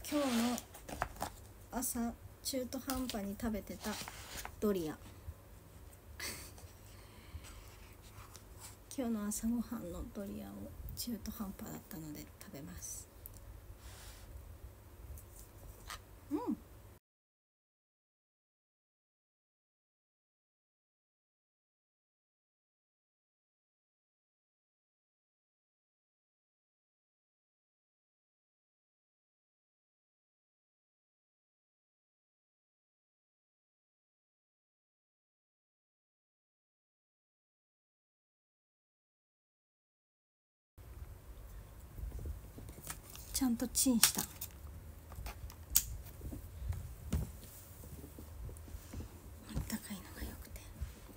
今日の朝中途半端に食べてたドリア今日の朝ごはんのドリアを中途半端だったので食べます。ちゃんとチンした。あったかいのがよくて。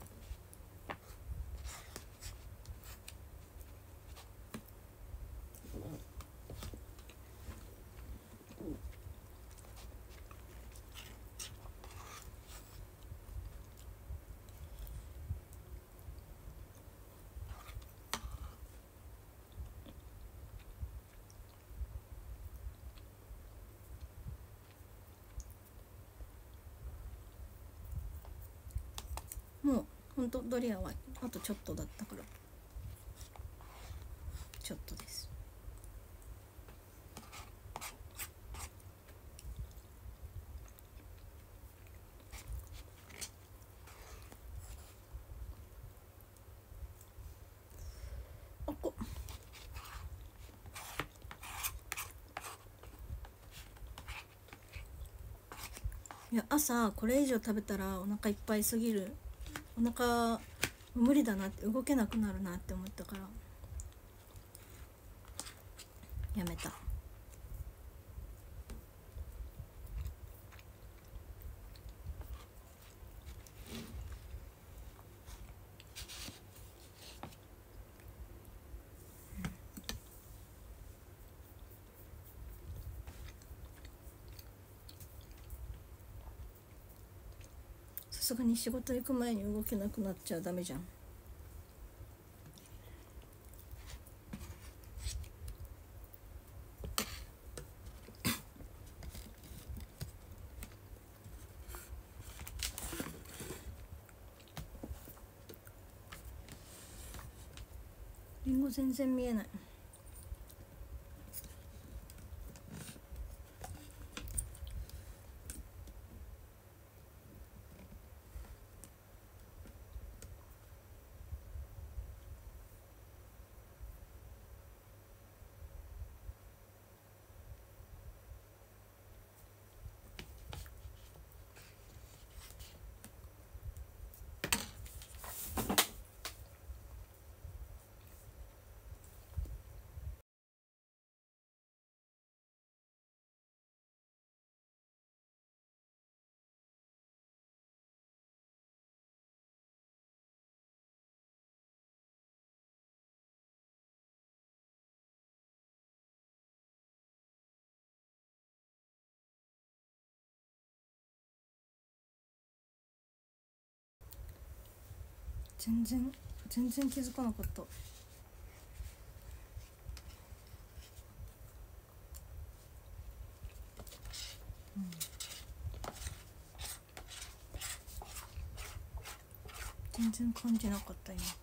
もうほんとドリアはあとちょっとだったから、ちょっとです。おこいや、朝これ以上食べたらお腹いっぱいすぎる、お腹無理だなって、動けなくなるなって思ったからやめた。さすがに仕事行く前に動けなくなっちゃダメじゃん。リンゴ全然見えない。全然気づかなかった。全然感じなかった今。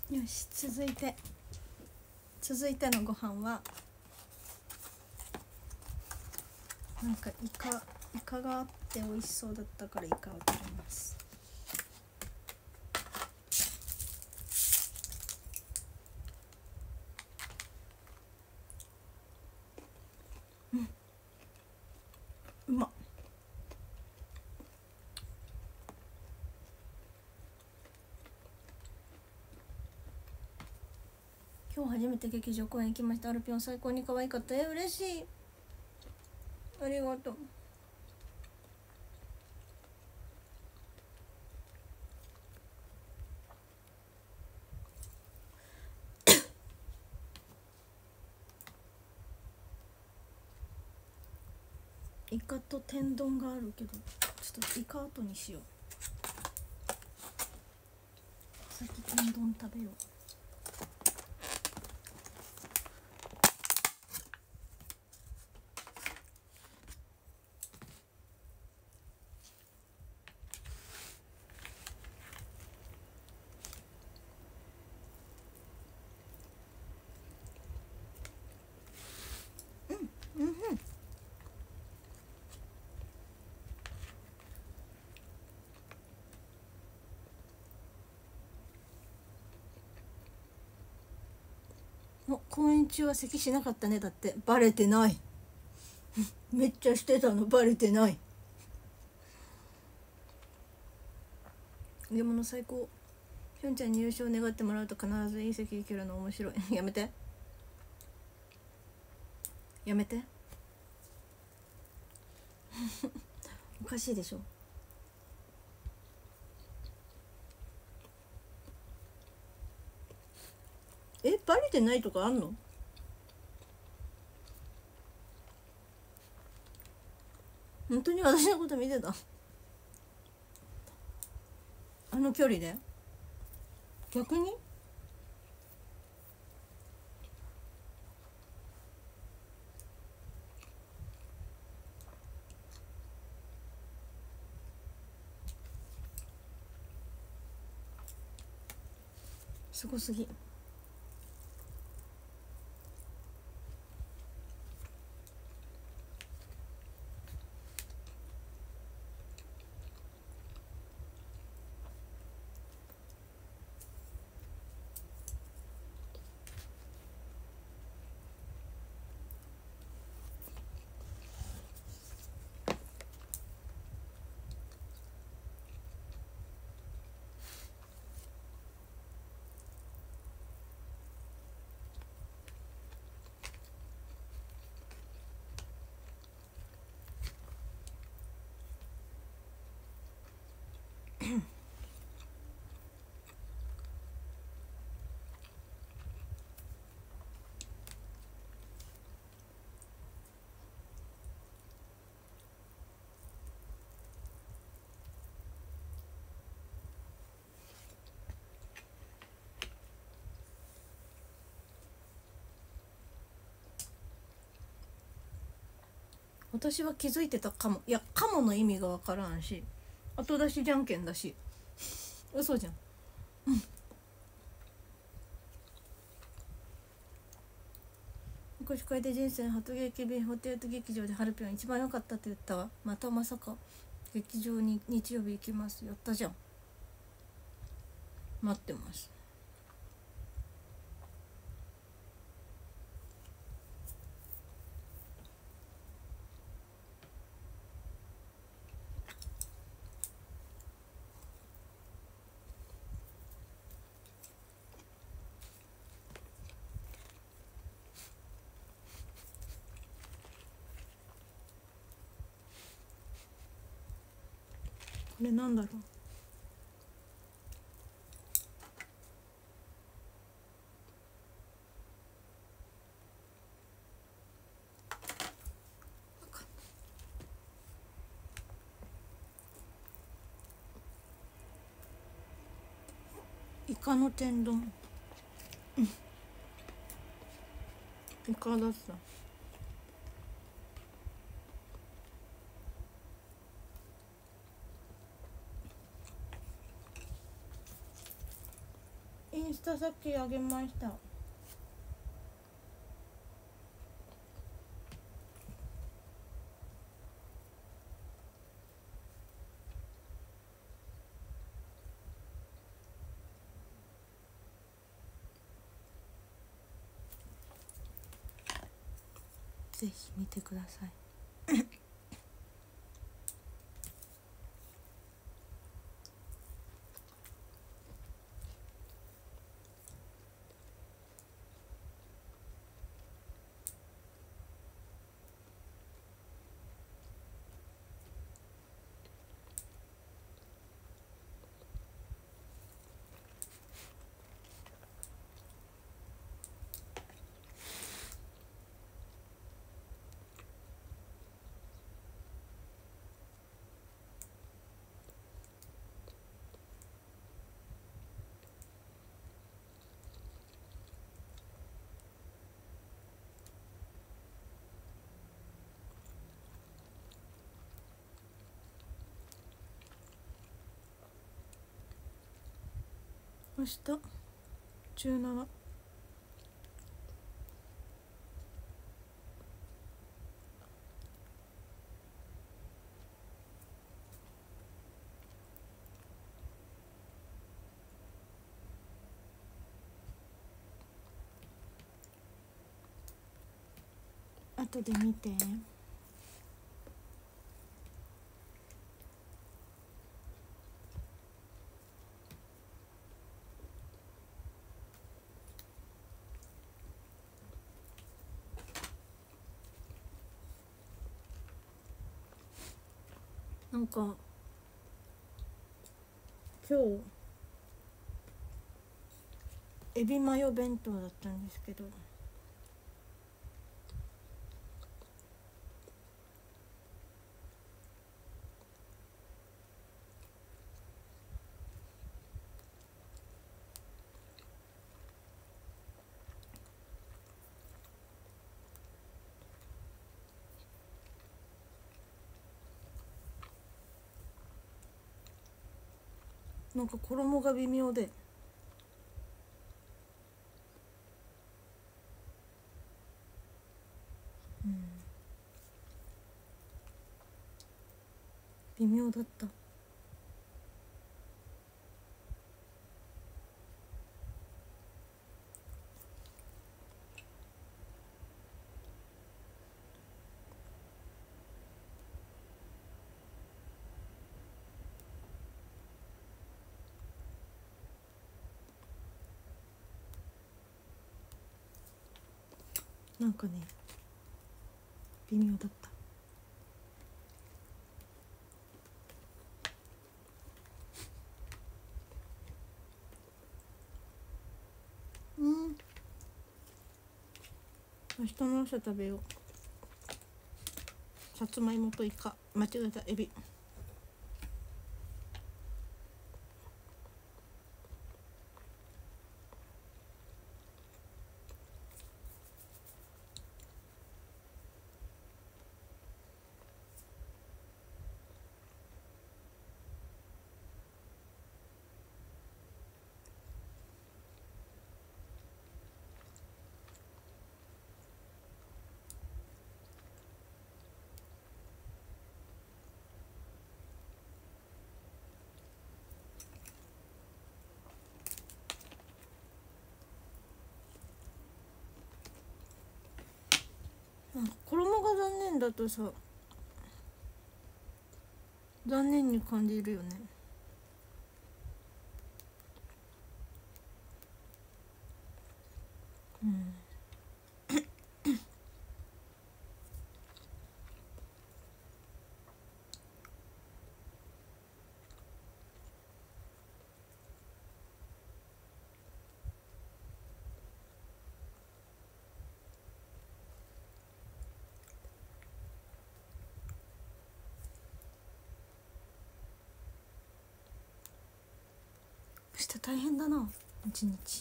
よし、続いてのご飯はなんかイカがあって美味しそうだったからイカを食べます。うまっ。今日初めて劇場公演行きました。アルピョン最高に可愛かった。嬉しい、ありがとう。イカと天丼があるけど、ちょっとイカ後にしよう。先天丼食べよう。公演中は咳しなかったね。だってバレてない。めっちゃしてたのバレてない。揚げ物最高。ひょんちゃんに優勝願ってもらうと必ずいい席行けるの面白い。やめてやめておかしいでしょ。バレてないとかあんの？本当に私のこと見てた？あの距離で？逆に？すごすぎ。私は気づいてたかも。いや、かもの意味がわからんし、後出しじゃんけんだし、嘘じゃん。昔会で人生初劇便ホテル劇場でハルピョン一番良かったって言ったわ。またまさか劇場に日曜日行きます。やったじゃん。待ってます。これなんだろう。イカの天丼。イカだった。いやインスタさっきあげました。ぜひ見てください。明日17。後で見て。なんか今日エビマヨ弁当だったんですけど、なんか衣が微妙で、微妙だった。なんかね微妙だった。明日の朝食べよう。さつまいもとイカ、間違えた、エビ。衣が残念だとさ、残念に感じるよね。明日大変だな、一日。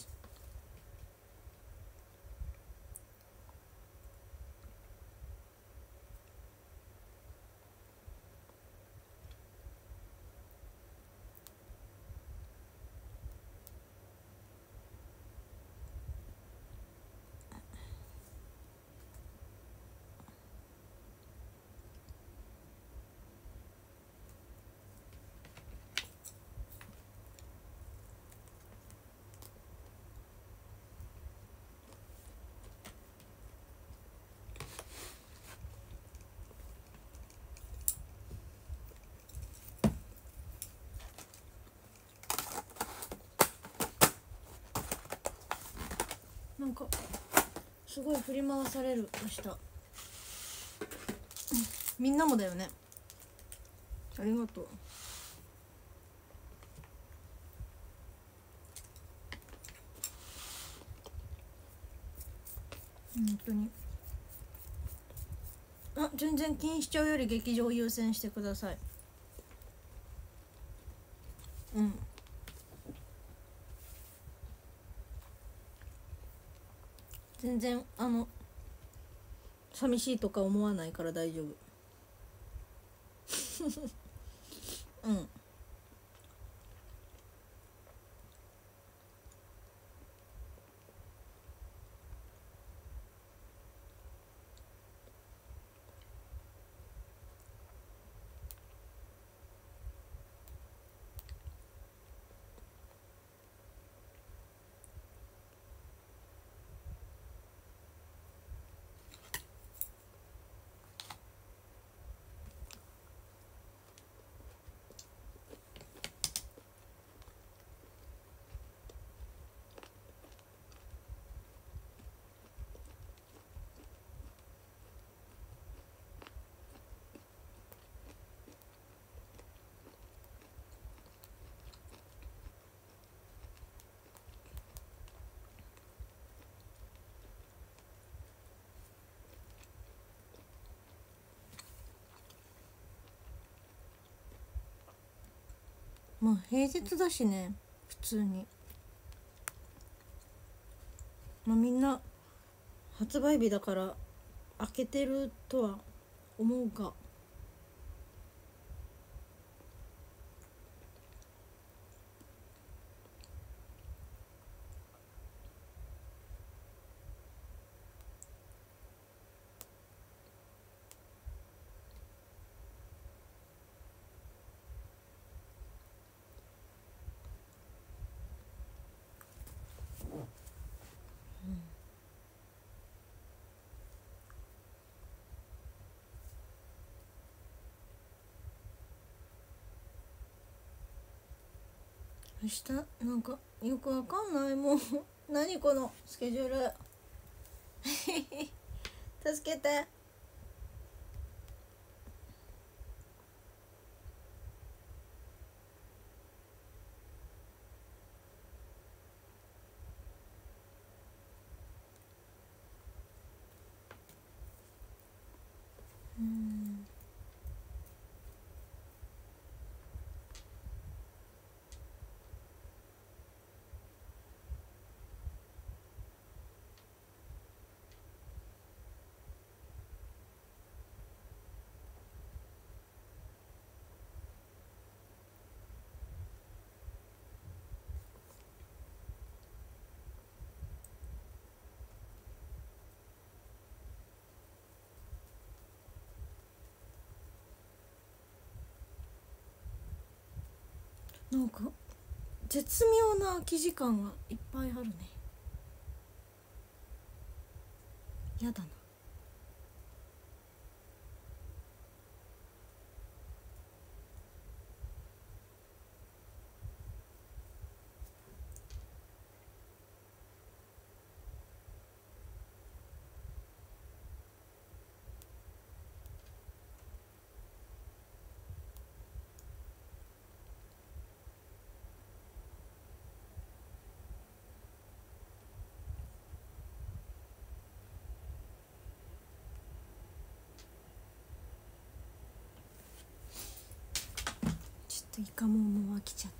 なんかすごい振り回される明日。みんなもだよね。ありがとう。本当に。あ、全然錦糸町より劇場を優先してください。うん。全然寂しいとか思わないから大丈夫。うん。まあ平日だしね、普通に。まあみんな発売日だから開けてるとは思うが。明日なんかよくわかんないもう何このスケジュール助けて。なんか絶妙な空き時間がいっぱいあるね。やだな。ちょっとイカももう飽きちゃった。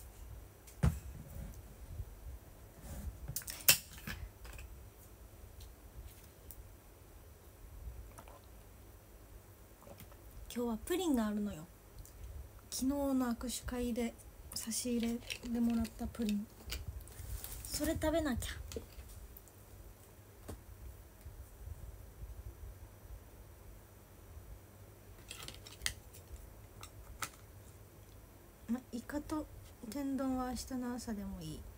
今日はプリンがあるのよ。昨日の握手会で差し入れでもらったプリン、それ食べなきゃ。イカと天丼は明日の朝でもいい。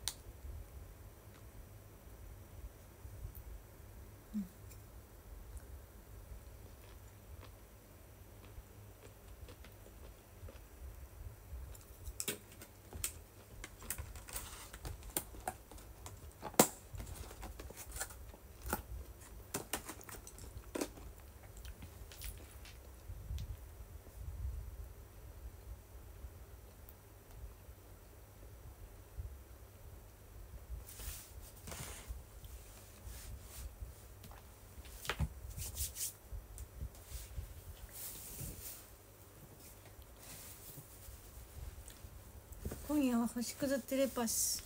今夜は星屑テレパス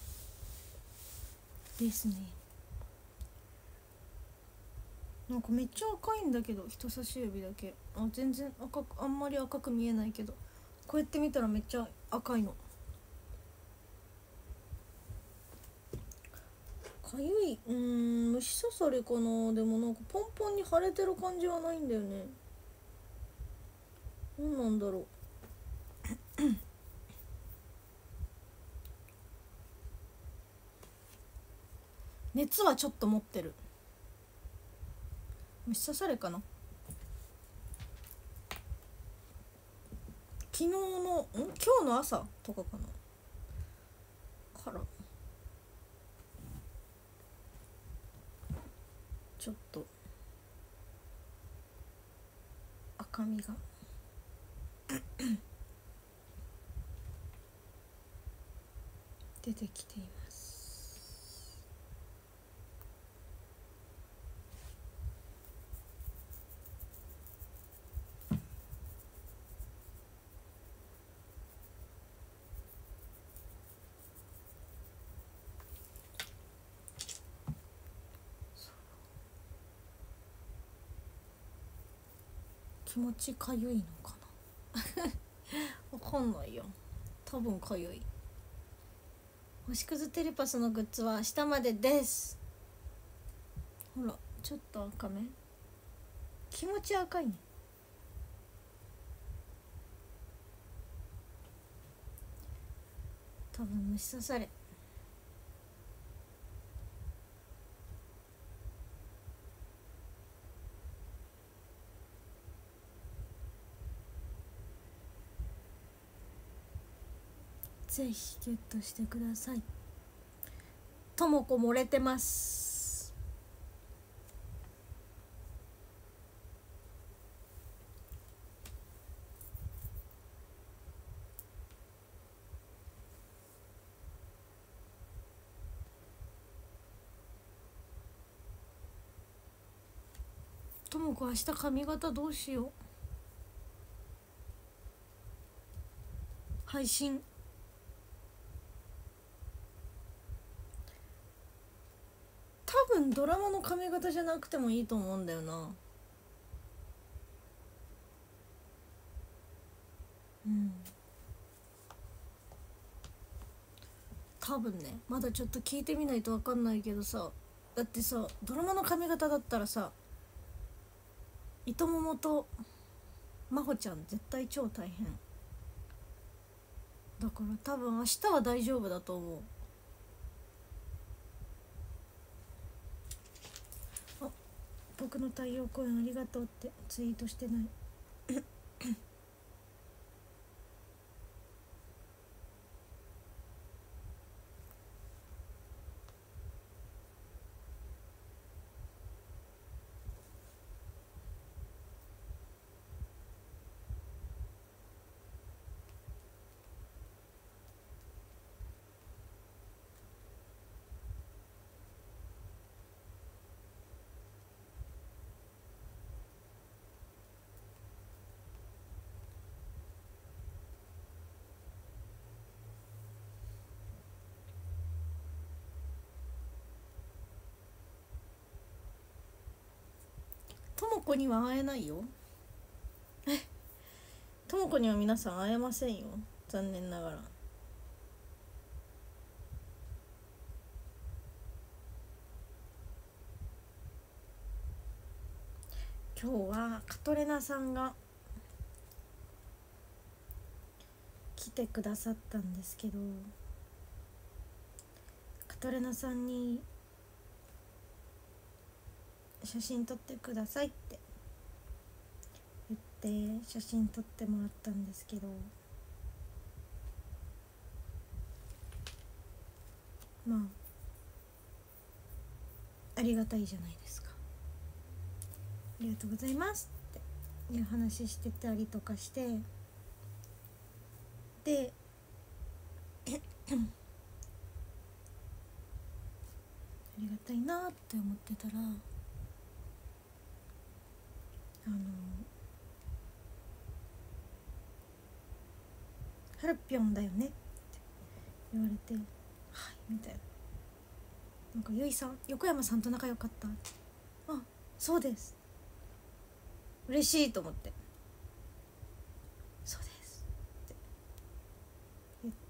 ですね。なんかめっちゃ赤いんだけど、人差し指だけ。全然あんまり赤く見えないけど、こうやって見たらめっちゃ赤いの。かゆい、虫刺されかな。でもなんかポンポンに腫れてる感じはないんだよね。何なんだろう。熱はちょっと持ってる。虫刺されかな。昨日の今日の朝とかかなからちょっと赤みが出てきています。気持ちかゆいのかなわかんないよ。多分かゆい。星屑テレパスのグッズは明日までです。ほらちょっと赤め、気持ち赤いね。多分虫刺され。ぜひゲットしてください。ともこ漏れてます。ともこ明日髪型どうしよう。配信多分ドラマの髪型じゃなくてもいいと思うんだよな。多分ね、まだちょっと聞いてみないと分かんないけどさ、だってさドラマの髪型だったらさ、糸桃と真帆ちゃん絶対超大変だから、多分明日は大丈夫だと思う。僕の太陽公演ありがとうってツイートしてない。ともこには会えないよ。ともこには皆さん会えませんよ、残念ながら。今日はカトレナさんが来てくださったんですけど、カトレナさんに写真撮ってくださいって言って写真撮ってもらったんですけど、まあありがたいじゃないですか。ありがとうございますっていう話してたりとかして、でありがたいなって思ってたら、ハルピョンだよねって言われて、はいみたいな。なんかゆいさん横山さんと仲良かった、あそうです嬉しいと思って、そうですって言って、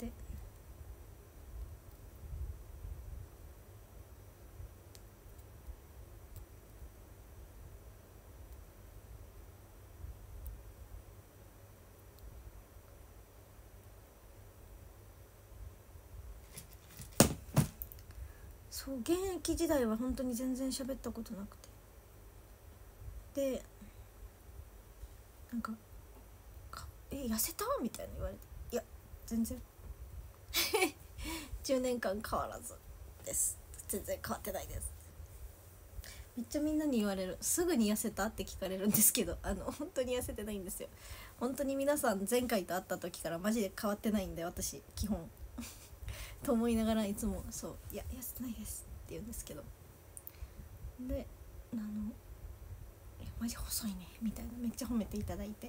そう現役時代は本当に全然喋ったことなくて、でなんか痩せたみたいな言われて、いや全然10年間変わらずです、全然変わってないです。めっちゃみんなに言われる、すぐに痩せたって聞かれるんですけど、本当に痩せてないんですよ。本当に皆さん前回と会った時からマジで変わってないんで、私基本と思いながらいつもそういや痩せてないですって言うんですけど、でいやマジ細いねみたいなめっちゃ褒めていただいて、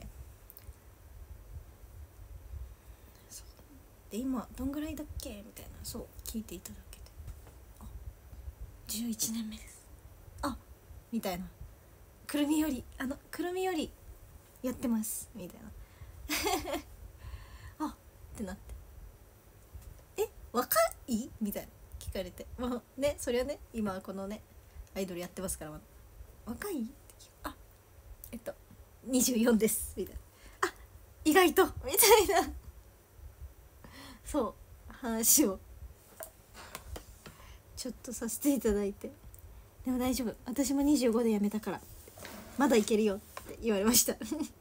そうで今どんぐらいだっけみたいなそう聞いていただけて、あ11年目です、あみたいな、くるみよりやってますみたいなあってなって、若いみたいな聞かれて、まあねそりゃね今このねアイドルやってますから、若いって聞く、あ24ですみたいな、あ意外とみたいなそう話をちょっとさせていただいて、でも大丈夫私も25で辞めたからまだいけるよって言われました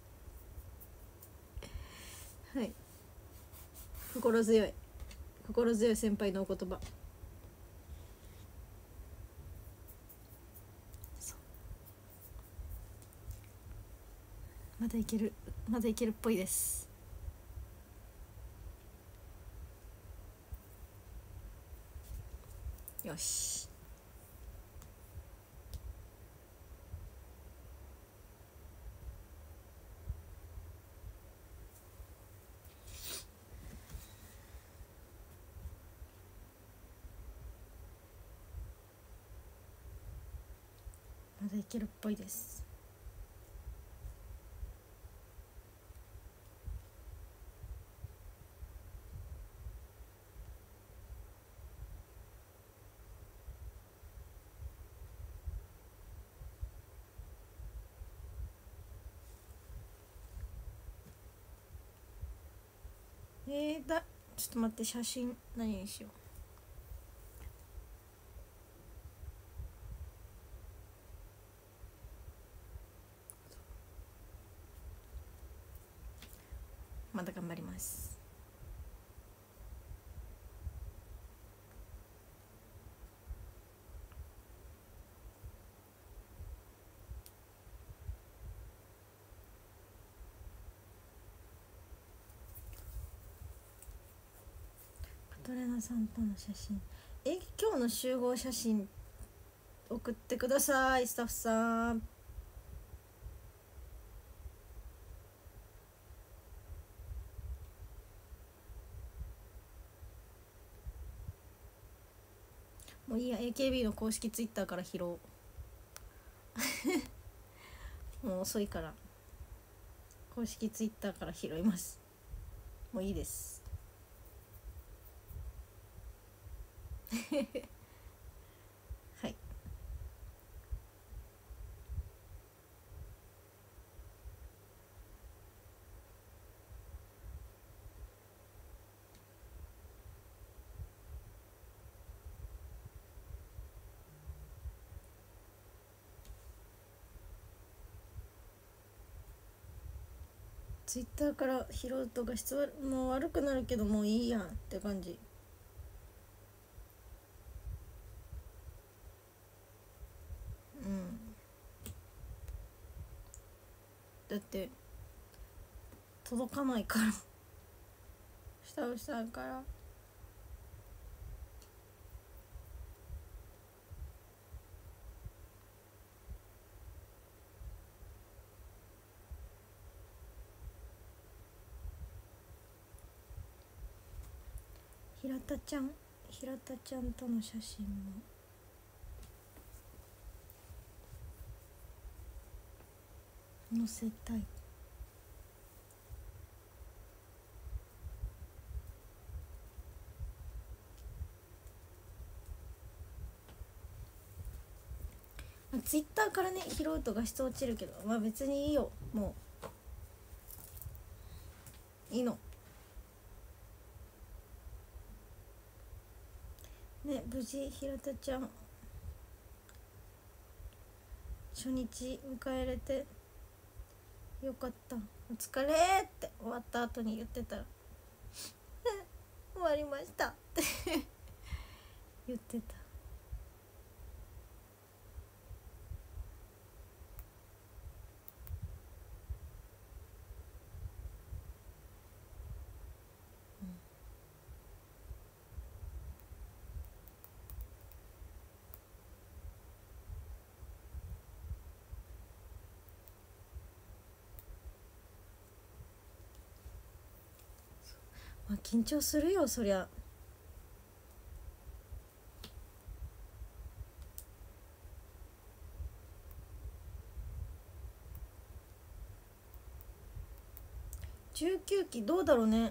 はい心強い先輩のお言葉、まだいけるっぽいです。よしまだいけるっぽいです。ちょっと待って、写真何にしよう、まだ頑張ります。カトレナさんとの写真、今日の集合写真送ってくださいスタッフさん。もういいや AKB の公式ツイッターから拾おうもう遅いから公式ツイッターから拾います、もういいですはい、ツイッターから拾うと画質も悪くなるけどもういいやんって感じ。だって届かないからスタッフさんから平田ちゃんとの写真も載せたい。ツイッターからね拾うと画質落ちるけど、まあ別にいいよ、もういいのね。無事平田ちゃん初日迎えれてよかった。お疲れって終わった後に言ってたら終わりましたって言ってた。まあ緊張するよそりゃ。19期どうだろうね、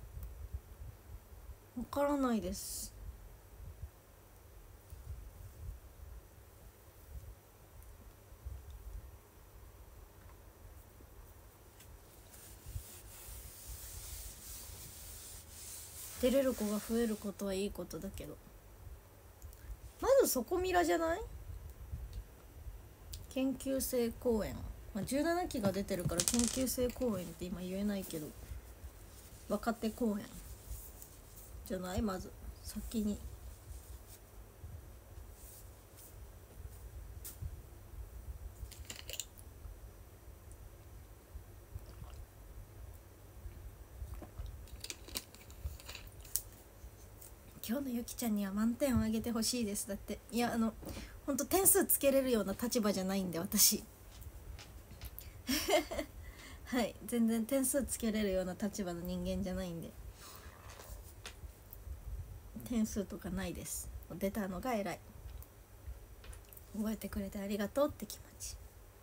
わからないです。出れる子が増えることはいいことだけど、まずそこミラじゃない？研究生公演、まあ、17期が出てるから研究生公演って今言えないけど、若手公演じゃない？まず先に。今日のゆきちゃんには満点をあげてほしいです。だっていやほんと点数つけれるような立場じゃないんで私はい全然点数つけれるような立場の人間じゃないんで、点数とかないです。出たのが偉い。覚えてくれてありがとうって気持ち。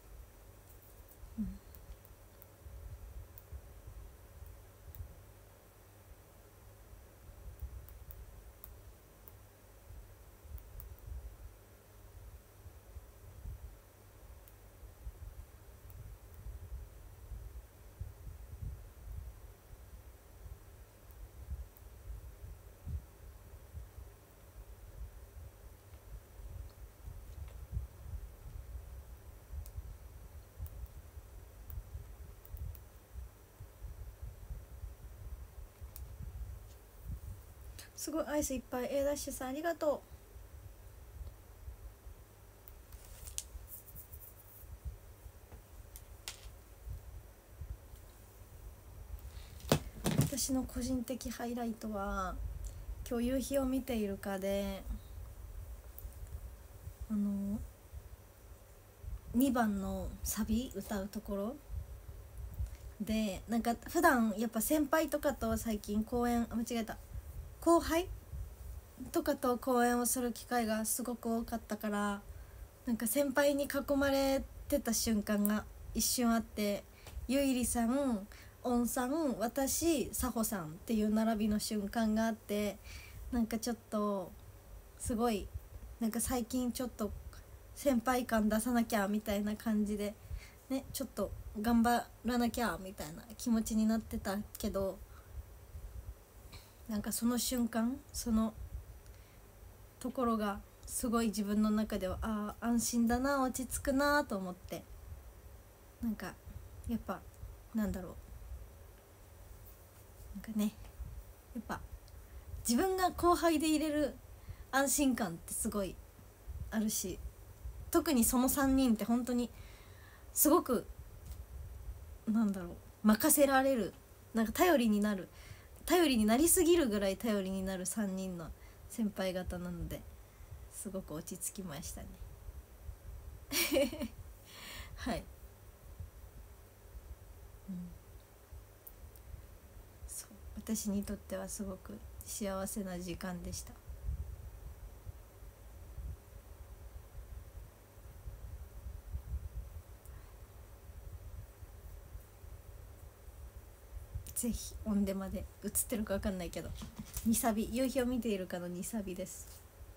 すごいアイスいっぱい。Aダッシュさんありがとう。私の個人的ハイライトは今日夕日を見ているかで、2番のサビ歌うところで、なんか普段やっぱ先輩とかと最近間違えた、後輩とかと講演をする機会がすごく多かったから、なんか先輩に囲まれてた瞬間が一瞬あって、ゆいりさん、おんさん、私、さほさんっていう並びの瞬間があって、なんかちょっとすごいなんか最近ちょっと先輩感出さなきゃみたいな感じでね、ちょっと頑張らなきゃみたいな気持ちになってたけど、なんかその瞬間、そのところがすごい自分の中では安心だな、落ち着くなと思って、なんかやっぱなんだろう、なんかね、やっぱ自分が後輩でいれる安心感ってすごいあるし、特にその3人って本当にすごくなんだろう、任せられる、なんか頼りになりすぎるぐらい頼りになる3人の先輩方なので、すごく落ち着きましたねはい、そう、私にとってはすごく幸せな時間でした。ぜひオンデマで映ってるか分かんないけど、2サビ、夕日を見ているかの2サビです。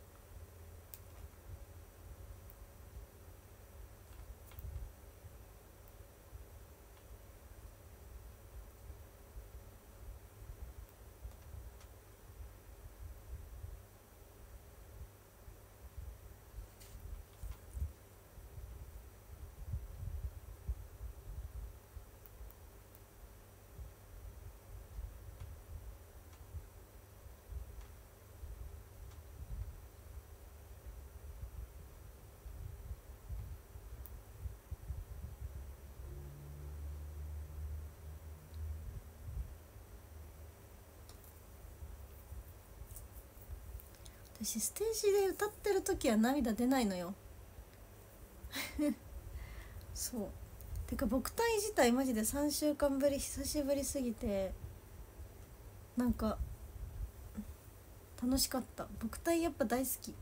私ステージで歌ってる時は涙出ないのよそうてか僕体自体マジで3週間ぶり、久しぶりすぎてなんか楽しかった。僕体やっぱ大好き。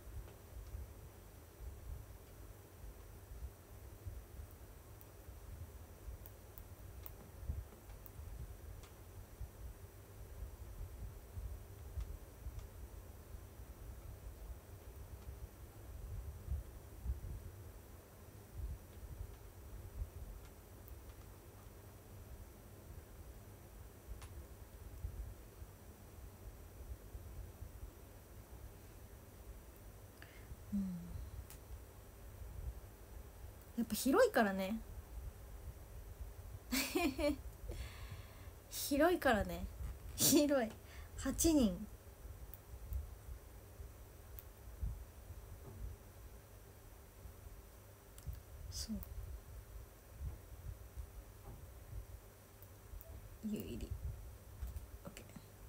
やっぱ広いからね広いからね、広い。8人。そう湯入り OK。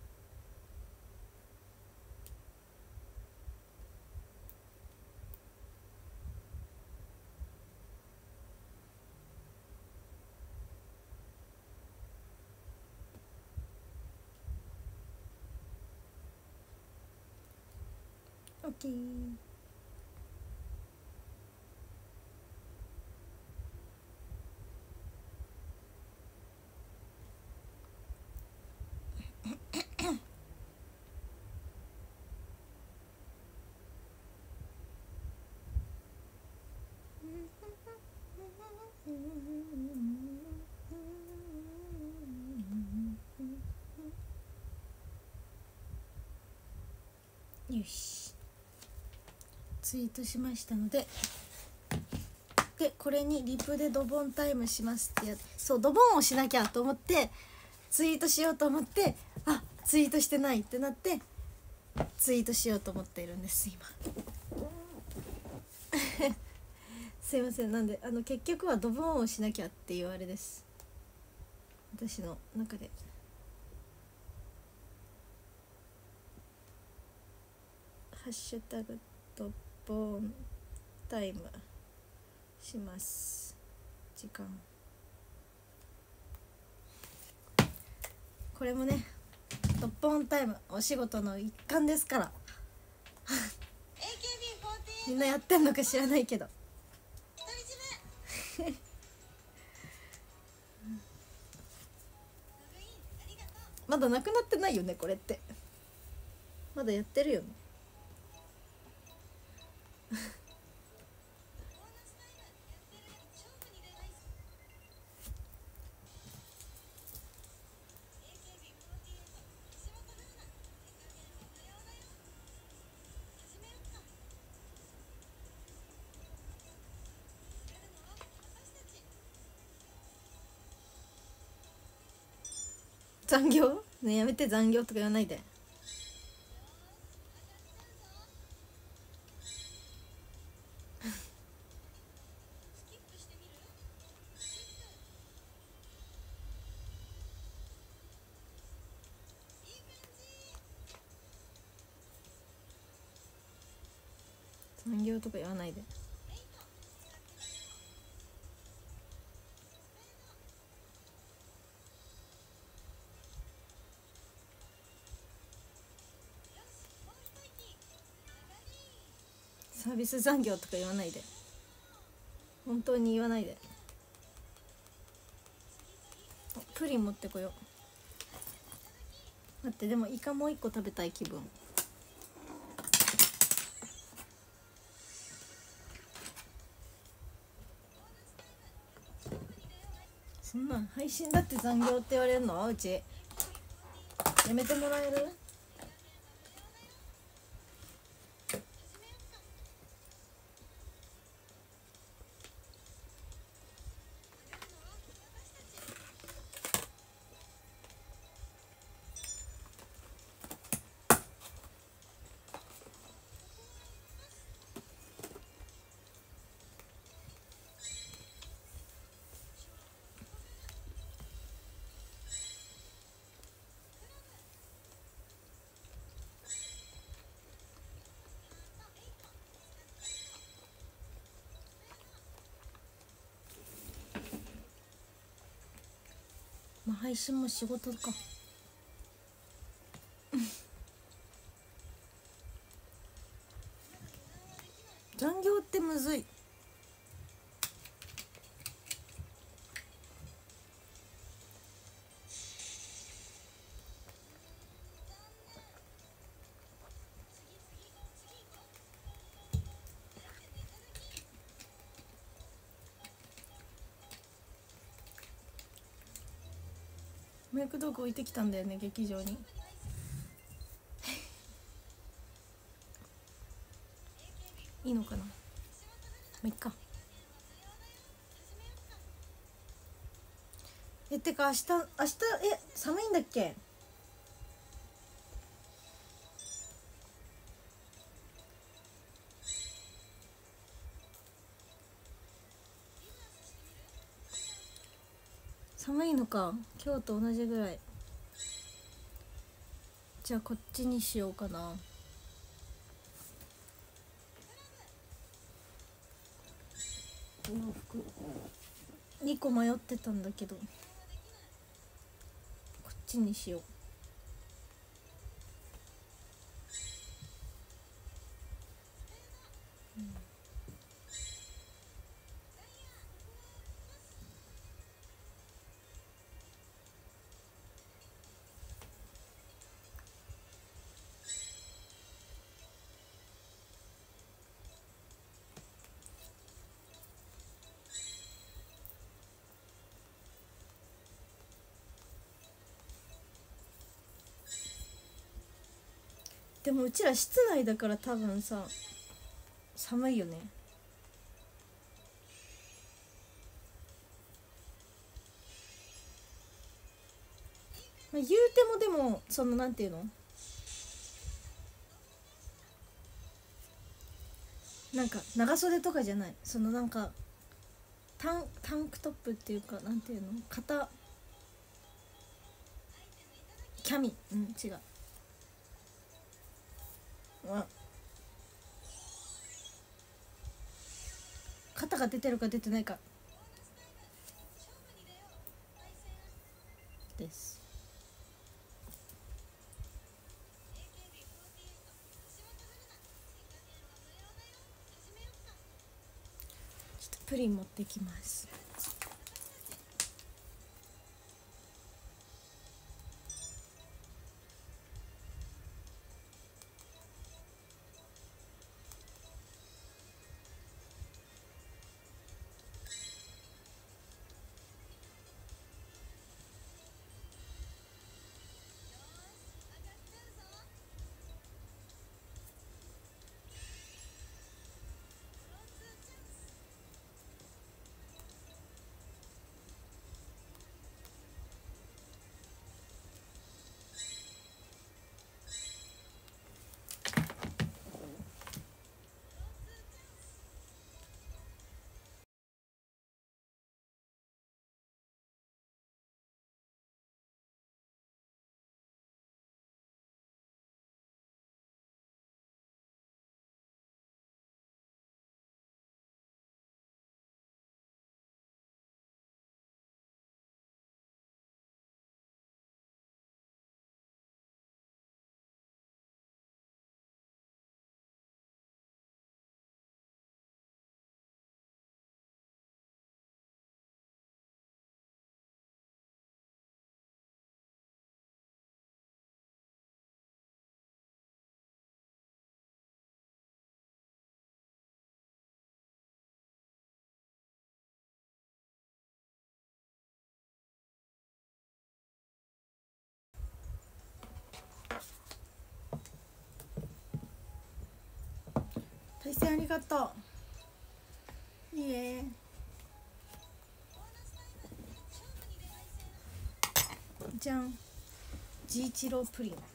OK。 よし、ツイートしましたので、これにリプでドボンタイムしますってやつ。そう、ドボンをしなきゃと思ってツイートしようと思って、あ、ツイートしてないってなってツイートしようと思っているんです今すいません。なんで結局はドボンをしなきゃっていうあれです、私の中で。ハッシュタグドボンタイムします。時間これもね、ドボンタイムお仕事の一環ですからみんなやってんのか知らないけどまだなくなってないよねこれって。まだやってるよね残業ね、やめて、残業とか言わないで。残業とか言わないで。 サービス残業とか言わないで、本当に言わないで。プリン持ってこよう。待って、でもイカもう一個食べたい気分。そんなん配信だって残業って言われるの？うちやめてもらえる？まあ配信も仕事か。残業ってむずい。メイク道具置いてきたんだよね、劇場に。いいのかな、まあいっか。てか明日寒いんだっけ？寒いのか。今日と同じぐらい。じゃあこっちにしようかな。洋服2個迷ってたんだけど、こっちにしよう。でもうちら室内だから多分さ寒いよね。まあ、言うてもでもそのなんていうの、なんか長袖とかじゃない、そのなんかタンクトップっていうか、なんていうの、キャミ、違う、肩が出てるか出てないかです。ちょっとプリン持ってきます。 対戦ありがとう。いいえ。じゃん。ジイチロープリン。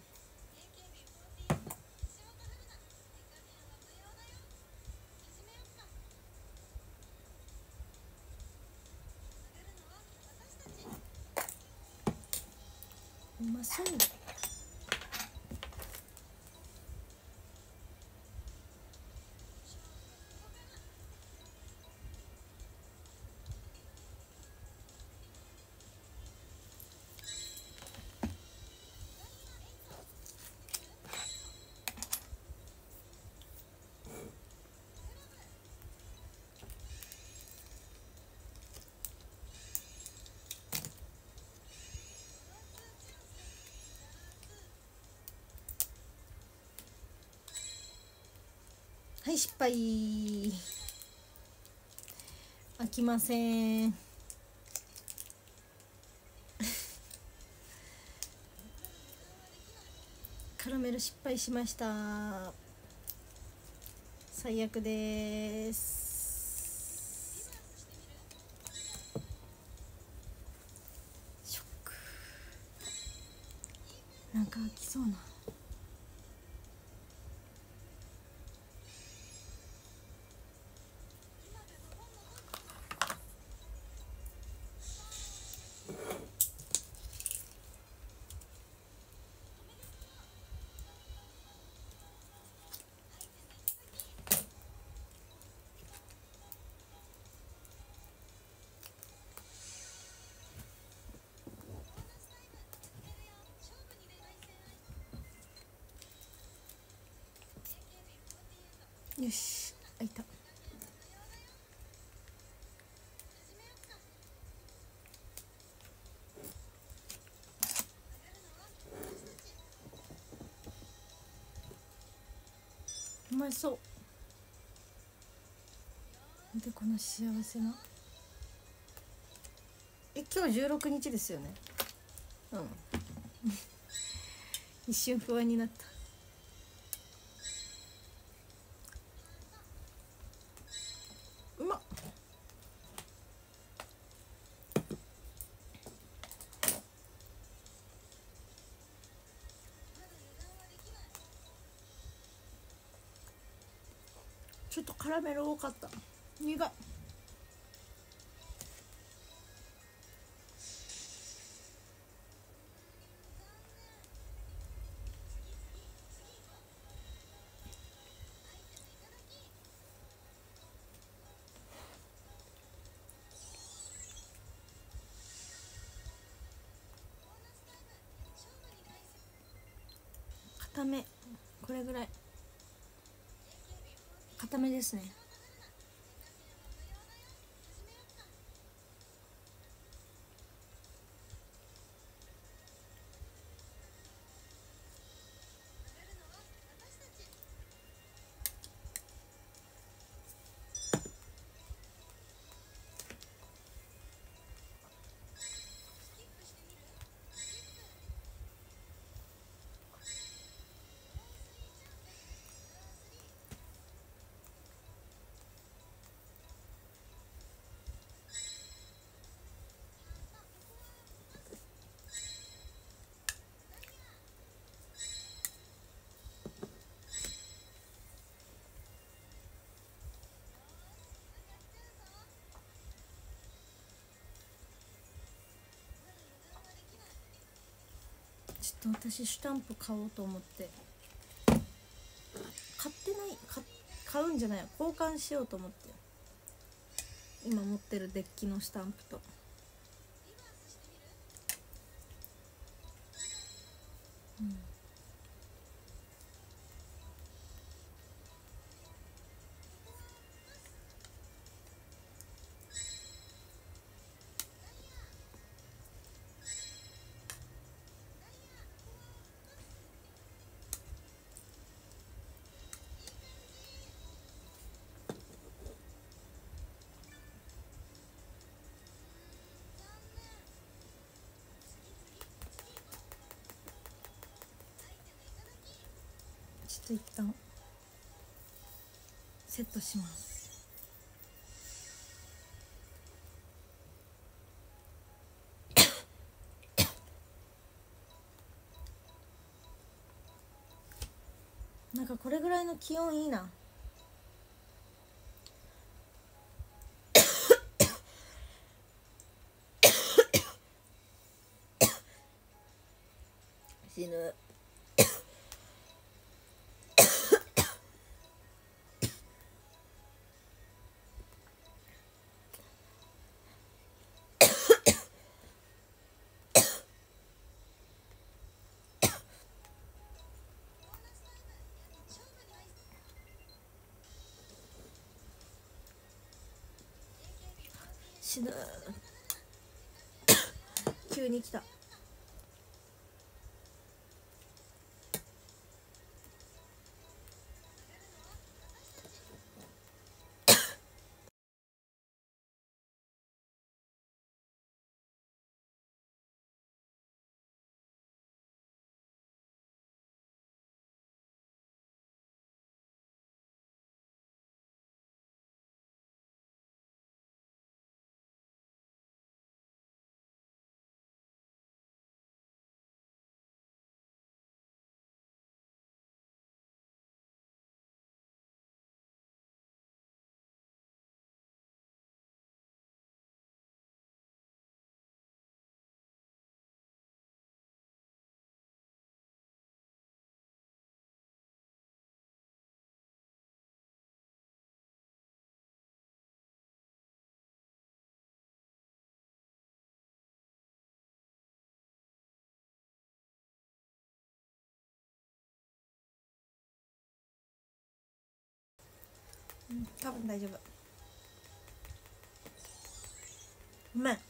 うまそう。はい、失敗。飽きません。カラメル失敗しました。最悪です。ショック。なんか飽きそうな。よし、開いた。うまそう。でこの幸せな。今日16日ですよね。うん。一瞬不安になった。うまっ。ちょっとカラメル多かった。苦い。固め。これぐらい固めですね。ちょっと私シュタンプ買おうと思って買ってない。買うんじゃない、交換しようと思って。今持ってるデッキのスタンプと。うん、ちょっと一旦セットします。なんかこれぐらいの気温いいな。死ぬ。死ぬ。急に来た。多分大丈夫。ごめん。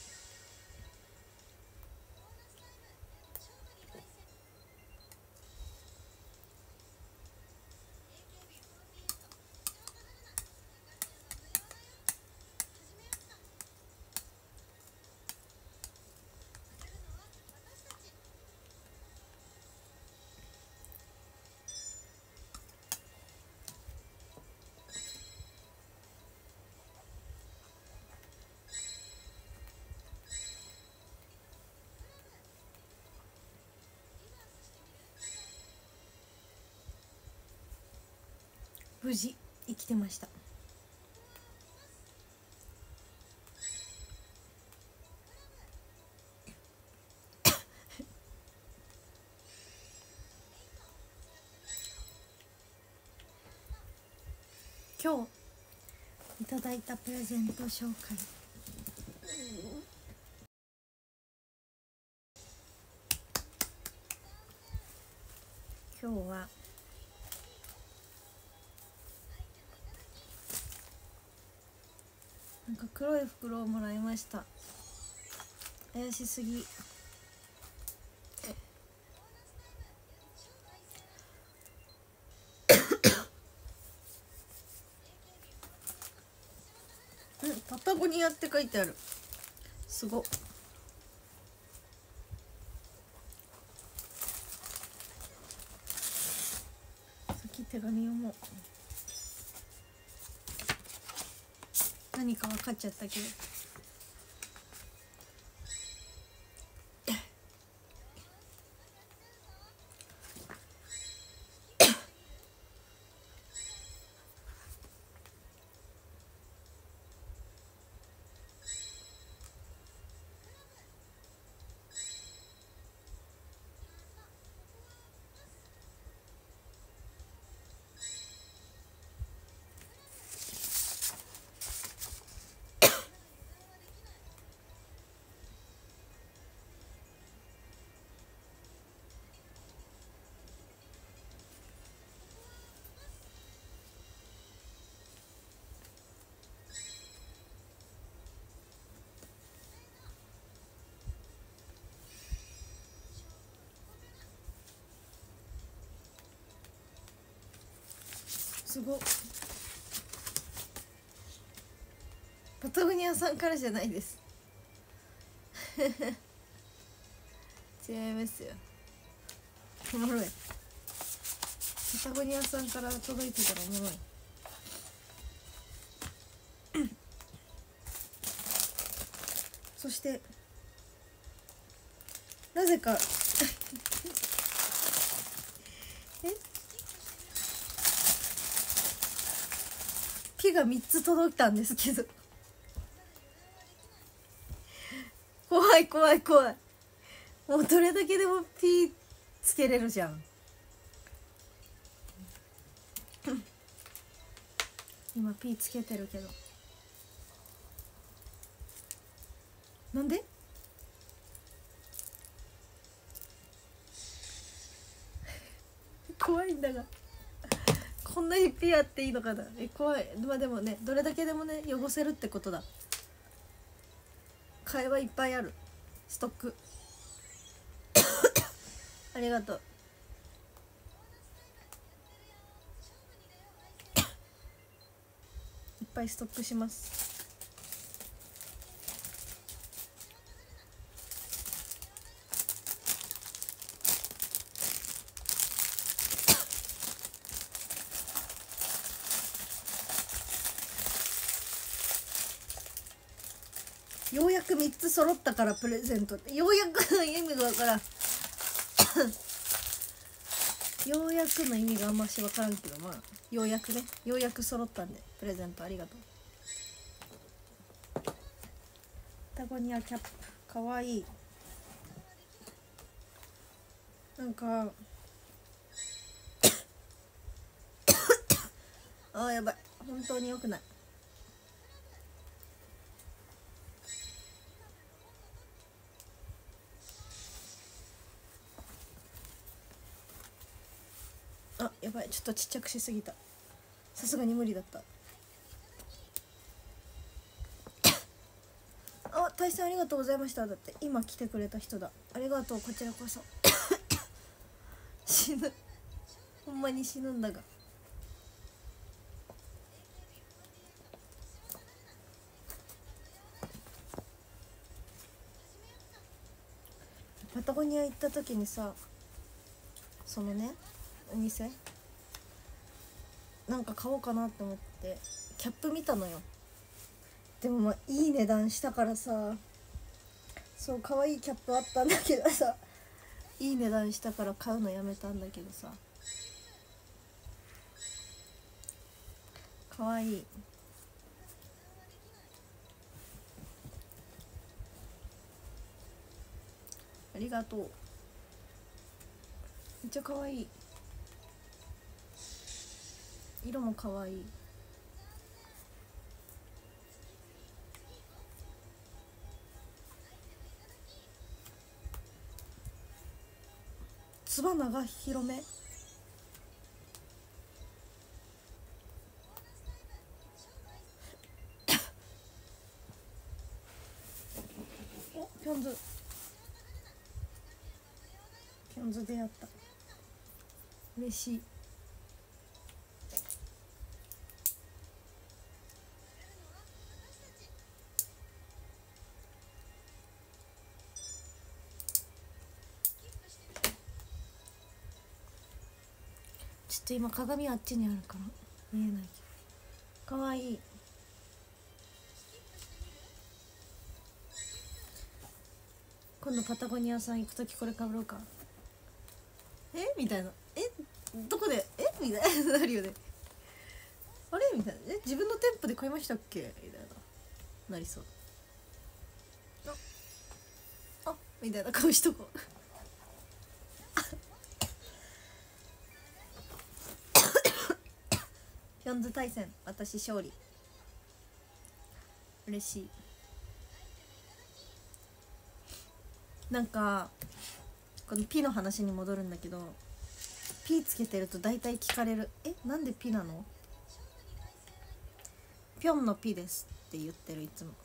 無事生きてました。今日いただいたプレゼント紹介。今日はなんか黒い袋をもらいました。怪しすぎ。パタゴニアって書いてある。すごっ。先手紙読もう。何か分かっちゃったけど。すごっ。パタゴニアさんからじゃないです。違いますよ。おもろい。パタゴニアさんから届いてたらおもろい。 そしてなぜかピが3つ届いたんですけど怖い怖い怖い。もうどれだけでもピつけれるじゃん今ピつけてるけどなんで怖いんだがこんなにピやっていいのかな。怖い。まあでもね、どれだけでもね汚せるってことだ。替えはいっぱいある。ストックありがとう。いっぱいストックします。ようやく3つ揃ったからプレゼントって、ようやくの意味がわからんようやくの意味があんましわからんけど、まあようやくね、ようやく揃ったんでプレゼントありがとう。パタゴニアキャップかわいい。なんかあーやばい、本当に良くない。あ、やばい、ちょっとちっちゃくしすぎた。さすがに無理だった。あ、大戦ありがとうございました。だって今来てくれた人だ。ありがとう、こちらこそ死ぬ、ほんまに死ぬんだが。パタゴニア行った時にさ、そのねお店なんか買おうかなって思ってキャップ見たのよ。でもまあいい値段したからさ、そう可愛いキャップあったんだけどさ、いい値段したから買うのやめたんだけどさ、可愛い。ありがとう。めっちゃ可愛い。色も可愛い。つば長広めお、ピョンズ出会った。嬉しい。ちょっと今鏡あっちにあるから見えないけど、かわいい。今度パタゴニアさん行くときこれかぶろうか。みたいな、どこでみたいななるよね。あれみたいな、自分の店舗で買いましたっけみたいななりそう。あみたいな顔しとこうピョンズ対戦私勝利、嬉しい。なんかこのピの話に戻るんだけど、ピつけてると大体聞かれる。なんでピなの？ピョンのピですって言ってる、いつも。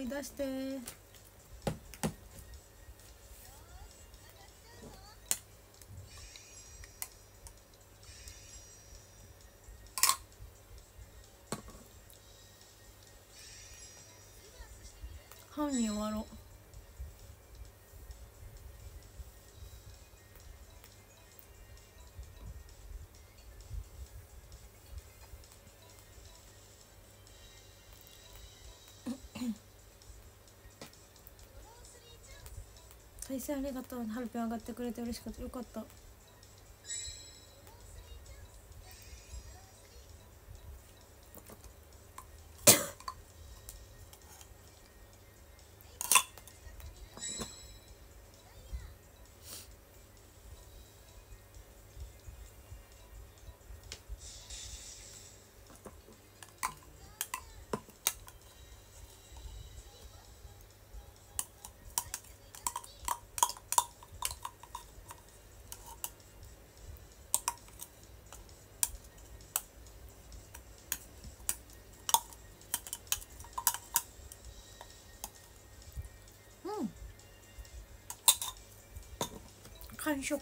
い出して。半に終わろう。再生ありがとう。ハルペン上がってくれて嬉しかった。よかった。完食。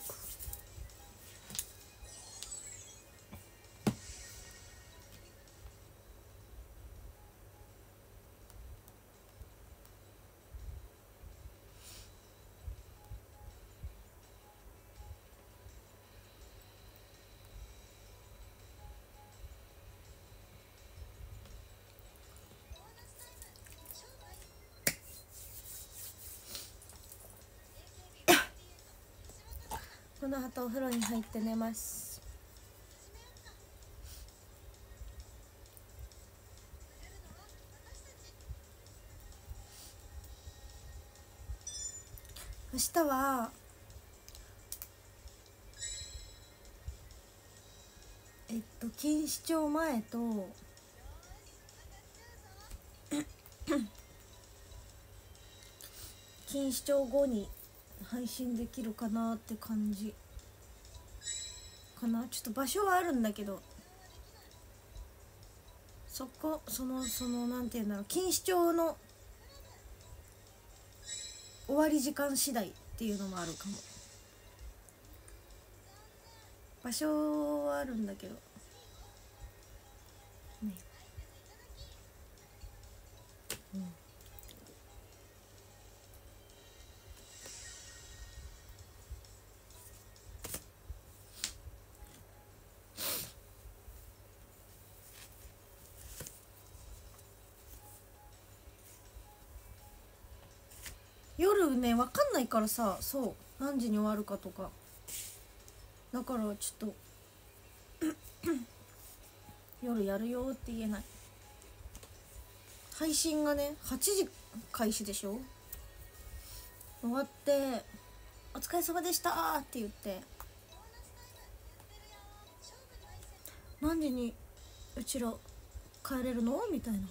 この後お風呂に入って寝ます。明日は錦糸町前と錦糸町後に配信できるかなって感じかな。ちょっと場所はあるんだけど、そのなんていうんだろう、錦糸町の終わり時間次第っていうのもあるかも。場所はあるんだけどね。夜ね分かんないからさ、そう何時に終わるかとか、だからちょっと夜やるよって言えない。配信がね8時開始でしょ。終わって「お疲れ様でした」って言って、何時にうちら帰れるのみたいな。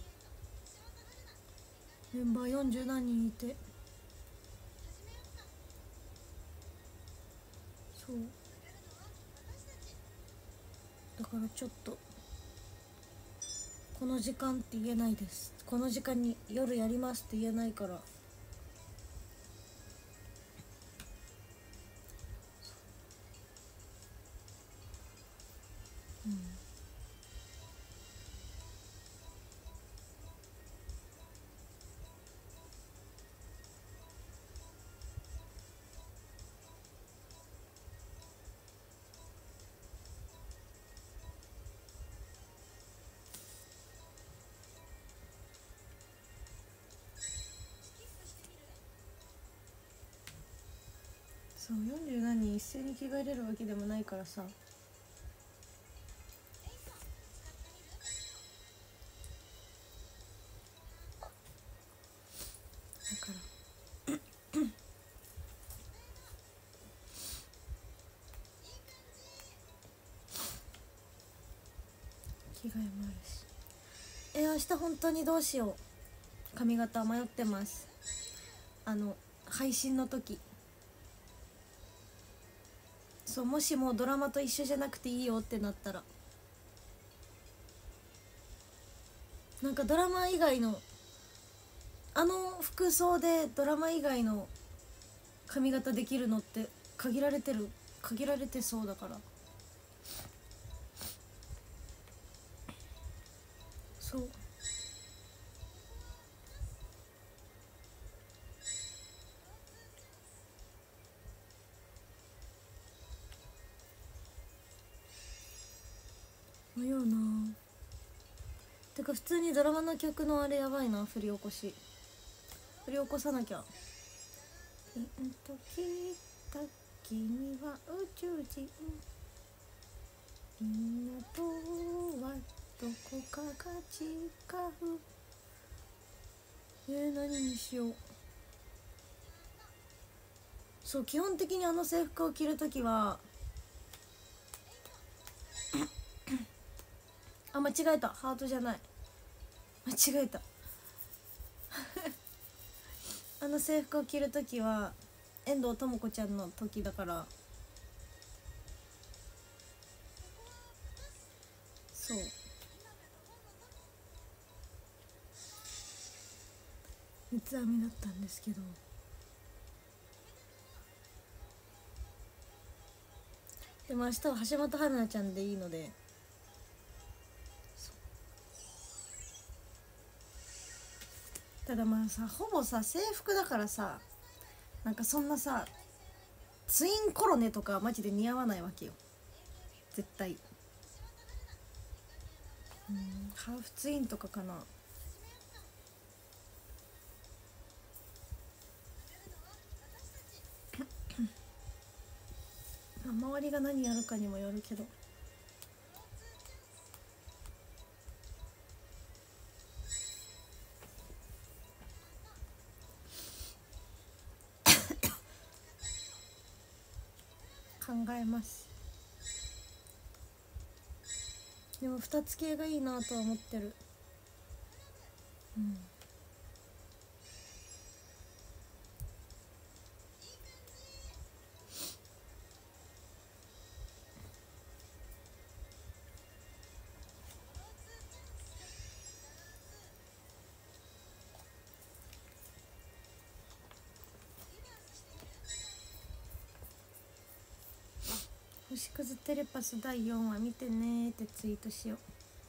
メンバー40何人いて、そうだからちょっとこの時間って言えないです。この時間に夜やりますって言えないから。そう40何人一斉に着替えれるわけでもないからさ。だから着替えもあるし。明日本当にどうしよう。髪型迷ってます。配信の時、そうもしもドラマと一緒じゃなくていいよってなったら、なんかドラマ以外のあの服装でドラマ以外の髪型できるのって限られてそうだから。そう迷うな。てか普通にドラマの曲のあれやばいな。振り起こさなきゃ。ピンときた君は宇宙人、みんなとはどこかが違う。何にしよう。そう、基本的にあの制服を着るときはあ、間違えた。ハートじゃない、間違えたあの制服を着るときは遠藤智子ちゃんの時だから。そう、三つ編みだったんですけど、でも明日は橋本春奈ちゃんでいいので、ただまあさ、ほぼさ制服だからさ、なんかそんなさツインコロネとかマジで似合わないわけよ絶対。ハーフツインとかかな。周りが何やるかにもよるけど。考えます。でも2つ系がいいなとは思ってる。星屑テレパス第4話見てねってツイートしよう。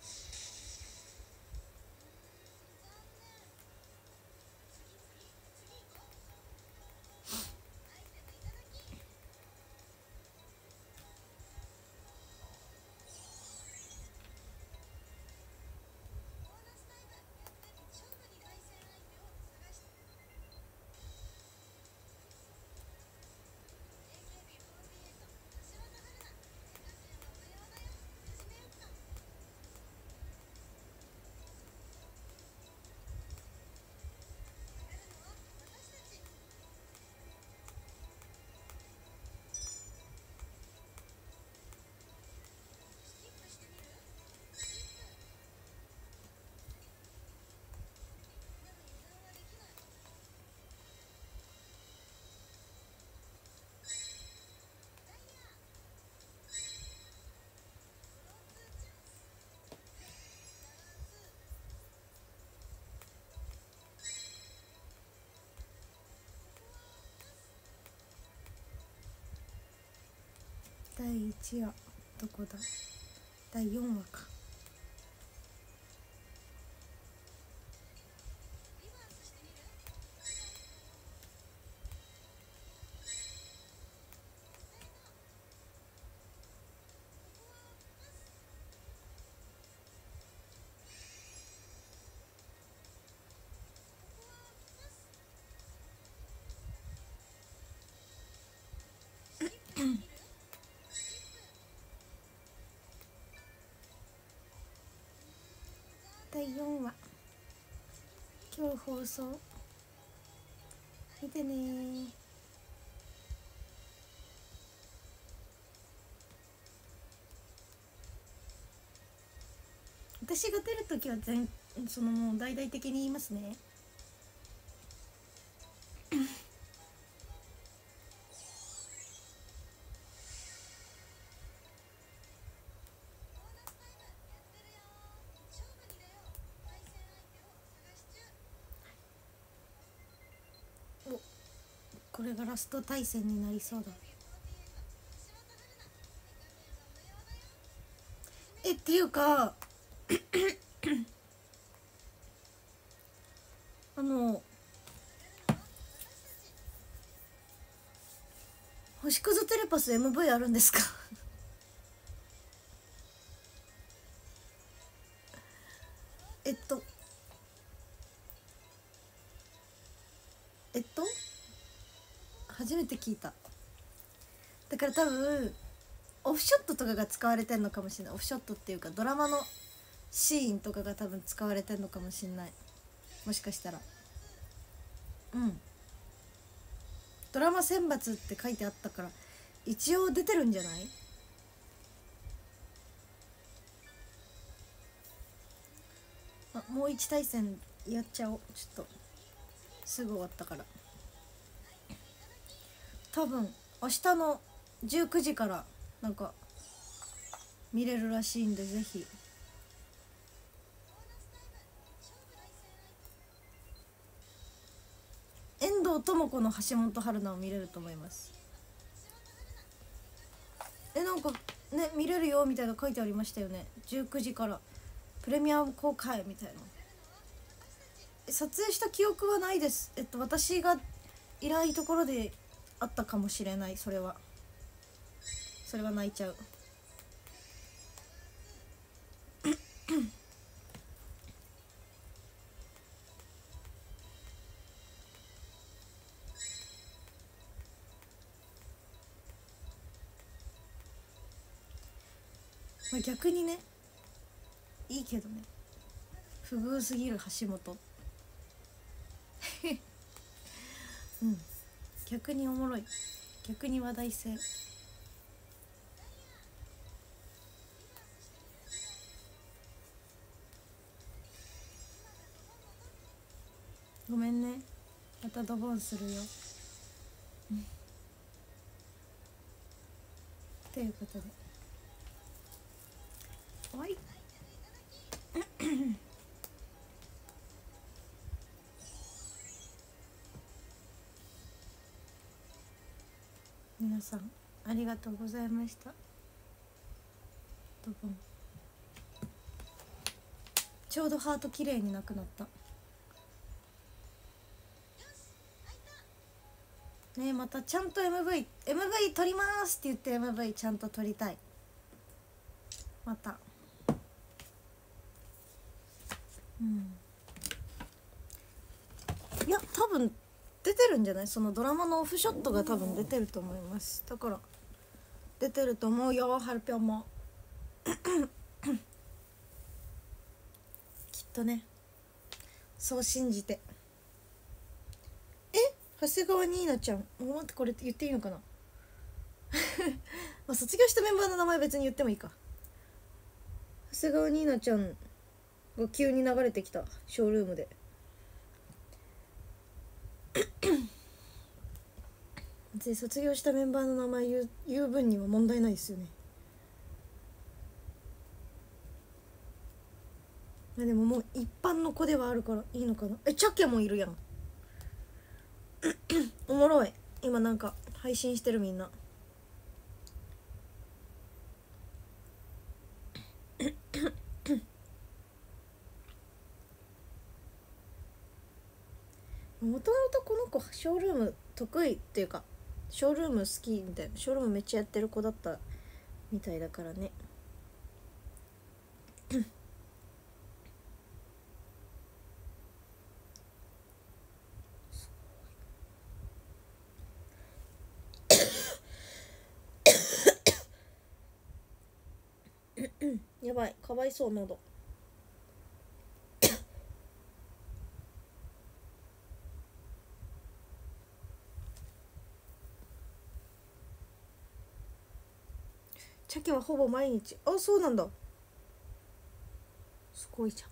第1話どこだ。第4話か。第4話今日放送見てね。私が出るときはそのもう大々的に言いますね。 これがラスト対戦になりそうだ。っていうか星屑テレパス MV あるんですか？初めて聞いた。だから多分オフショットとかが使われてんのかもしれない。オフショットっていうかドラマのシーンとかが多分使われてんのかもしれない。もしかしたらドラマ選抜って書いてあったから一応出てるんじゃない？もう1対戦やっちゃおう。ちょっとすぐ終わったから。多分明日の19時からなんか見れるらしいんで、ぜひ。遠藤智子の橋本春菜を見れると思います。なんかね見れるよみたいな書いてありましたよね。19時からプレミアム公開みたいな。撮影した記憶はないです。私がいないところであったかもしれない。それは泣いちゃう。まあ逆にねいいけどね、不遇すぎる橋本逆におもろい。逆に話題性。ごめんね、またドボンするよということでおい皆さんありがとうございました。ドボン。ちょうどハート綺麗になくなったね。またちゃんと MV 撮りますって言って MV ちゃんと撮りたい。またいや多分出てるんじゃない？そのドラマのオフショットが多分出てると思います。だから出てると思うよ、ハルピョンもきっとね、そう信じて。長谷川ニーナちゃん、待って、これ言っていいのかなまあ卒業したメンバーの名前別に言ってもいいか。長谷川ニーナちゃんが急に流れてきたショールームで別に卒業したメンバーの名前言う分には問題ないですよね。でももう一般の子ではあるからいいのかな。チャケもいるやんおもろい。今なんか配信してるみんなもともとこの子ショールーム得意っていうかショールーム好きみたいな、ショールームめっちゃやってる子だったみたいだからねやばい、かわいそう喉チャケはほぼ毎日。あ、そうなんだ、すごいじゃん。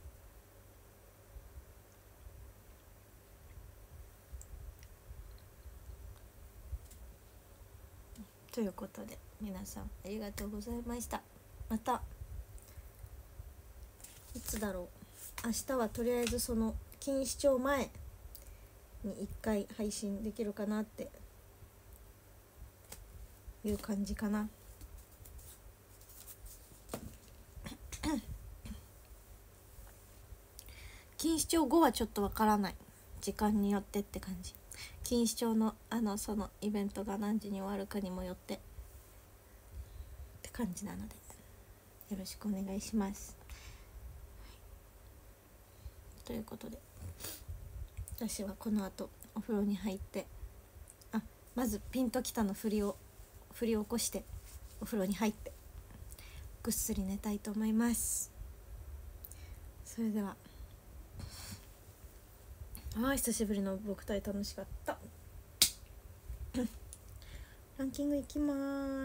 ということで皆さんありがとうございました。またいつだろう、明日はとりあえずその錦糸町前に1回配信できるかなっていう感じかな。錦糸町後はちょっとわからない、時間によってって感じ。錦糸町のそのイベントが何時に終わるかにもよってって感じなので、よろしくお願いします、はい、ということで私はこの後お風呂に入って、まずピンときたの振り起こしてお風呂に入ってぐっすり寝たいと思います。それでは久しぶりの僕対楽しかったランキングいきます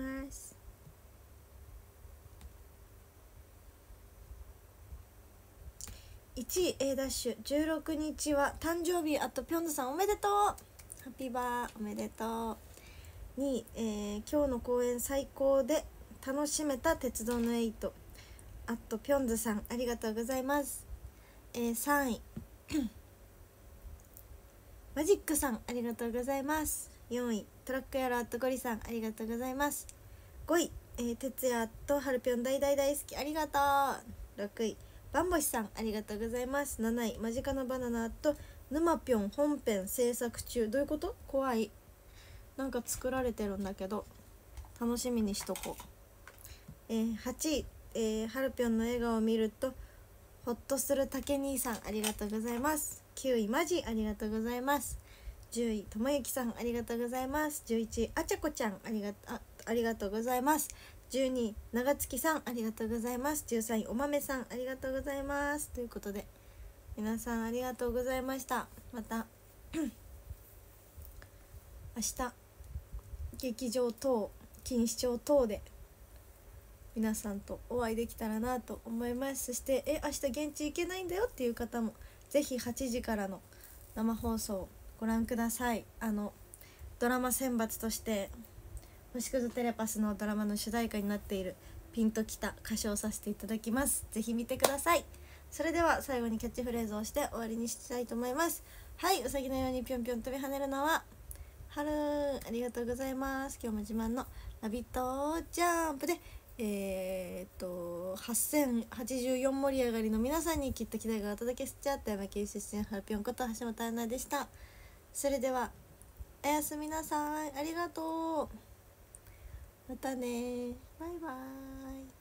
。1位 A ダッシュ16日は誕生日、あとぴょんずさんおめでとう、ハッピーバーおめでとう。2位、今日の公演最高で楽しめた鉄道の8、あとぴょんずさんありがとうございます。3位マジックさんありがとうございます。4位トラックやろあとゴリさんありがとうございます。5位、哲也とはるぴょん大好きありがとう。6位バンボシさんありがとうございます。7位マジカナバナナと沼ぴょん本編制作中、どういうこと？怖い、なんか作られてるんだけど楽しみにしとこう。8位、はるぴょんの笑顔を見るとほっとするたけ兄さんありがとうございます。9位マジありがとうございます。10位ともゆきさんありがとうございます。11位あちゃこちゃんありがとうございます。12位長月さんありがとうございます。13位お豆さんありがとうございます。ということで皆さんありがとうございました。また明日劇場等錦糸町等で皆さんとお会いできたらなと思います。そして明日現地行けないんだよっていう方もぜひ8時からの生放送をご覧ください。ドラマ選抜として星屑テレパスのドラマの主題歌になっているピンときた歌唱させていただきます。ぜひ見てください。それでは最後にキャッチフレーズをして終わりにしたいと思います。はい、うさぎのようにぴょんぴょん飛び跳ねるのは春、ありがとうございます。今日も自慢のラビットジャンプで8084盛り上がりの皆さんにきっと期待がお届けしちゃった山県出身はるぴょんこと橋本アナでした。それではおやすみなさい、ありがとう、またね、バイバーイ。